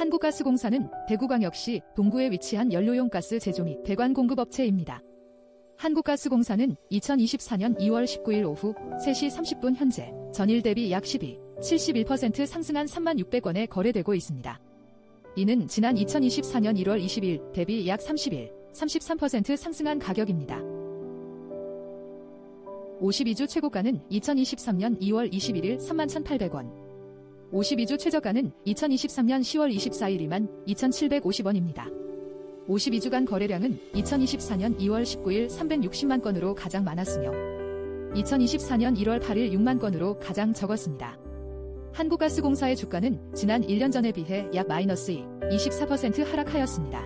한국가스공사는 대구광역시 동구에 위치한 연료용 가스 제조 및 배관 공급업체입니다. 한국가스공사는 2024년 2월 19일 오후 3시 30분 현재 전일 대비 약 71% 상승한 36,600원에 거래되고 있습니다. 이는 지난 2024년 1월 20일 대비 약 33% 상승한 가격입니다. 52주 최고가는 2023년 2월 21일 31,800원, 52주 최저가는 2023년 10월 24일 22,750원입니다. 52주간 거래량은 2024년 2월 19일 360만 건으로 가장 많았으며 2024년 1월 8일 6만 건으로 가장 적었습니다. 한국가스공사의 주가는 지난 1년 전에 비해 약 마이너스 24% 하락하였습니다.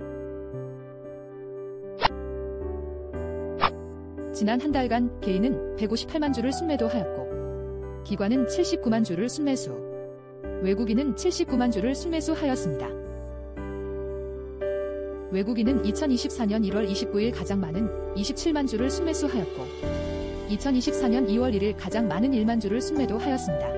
지난 한 달간 개인은 158만 주를 순매도하였고 기관은 79만 주를 순매수, 외국인은 79만 주를 순매수하였습니다. 외국인은 2024년 1월 29일 가장 많은 27만 주를 순매수하였고 2024년 2월 1일 가장 많은 1만 주를 순매도하였습니다.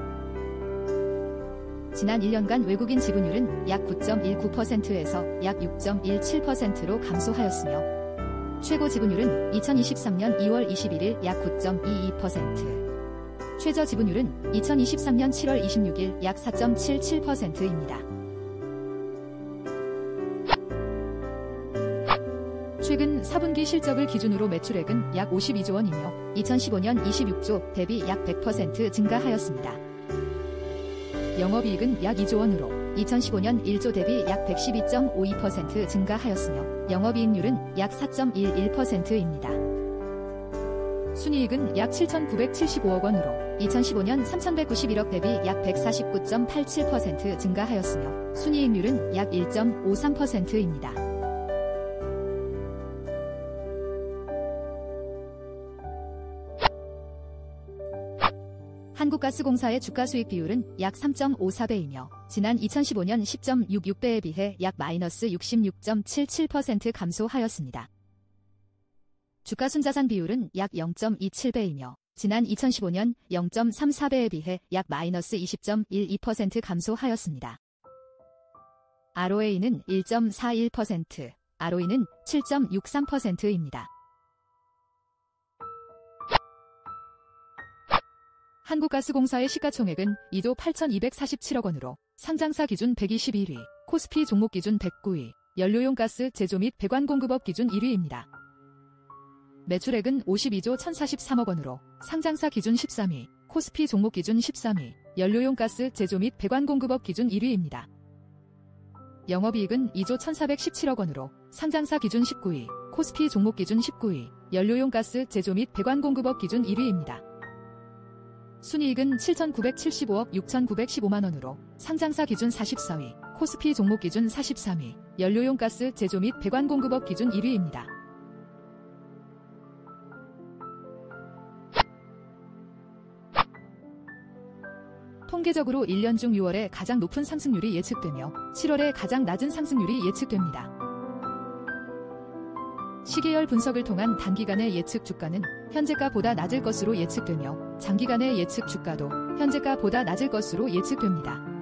지난 1년간 외국인 지분율은 약 9.19%에서 약 6.17%로 감소하였으며 최고 지분율은 2023년 2월 21일 약 9.22%, 최저 지분율은 2023년 7월 26일 약 4.77%입니다. 최근 4분기 실적을 기준으로 매출액은 약 52조 원이며 2015년 26조 대비 약 100% 증가하였습니다. 영업이익은 약 2조 원으로 2015년 1조 대비 약 112.52% 증가하였으며 영업이익률은 약 4.11%입니다. 순이익은 약 7,975억 원으로 2015년 3,191억 대비 약 149.87% 증가하였으며 순이익률은 약 1.53%입니다. 한국가스공사의 주가수익 비율은 약 3.54배이며 지난 2015년 10.66배에 비해 약 마이너스 66.77% 감소하였습니다. 주가순자산 비율은 약 0.27배이며 지난 2015년 0.34배에 비해 약 마이너스 20.12% 감소하였습니다. ROA는 1.41%, ROE는 7.63%입니다. 한국가스공사의 시가총액은 2조 8,247억 원으로 상장사 기준 121위, 코스피 종목 기준 109위, 연료용 가스 제조 및 배관 공급업 기준 1위입니다. 매출액은 52조 1,043억 원으로 상장사 기준 13위, 코스피 종목 기준 13위, 연료용 가스 제조 및 배관 공급업 기준 1위입니다. 영업이익은 2조 1,417억 원으로 상장사 기준 19위, 코스피 종목 기준 19위, 연료용 가스 제조 및 배관 공급업 기준 1위입니다. 순이익은 7,975억 6,915만 원으로 상장사 기준 44위, 코스피 종목 기준 43위, 연료용 가스 제조 및 배관 공급업 기준 1위입니다. 통계적으로 1년 중 6월에 가장 높은 상승률이 예측되며 7월에 가장 낮은 상승률이 예측됩니다. 시계열 분석을 통한 단기간의 예측 주가는 현재가보다 낮을 것으로 예측되며 장기간의 예측 주가도 현재가보다 낮을 것으로 예측됩니다.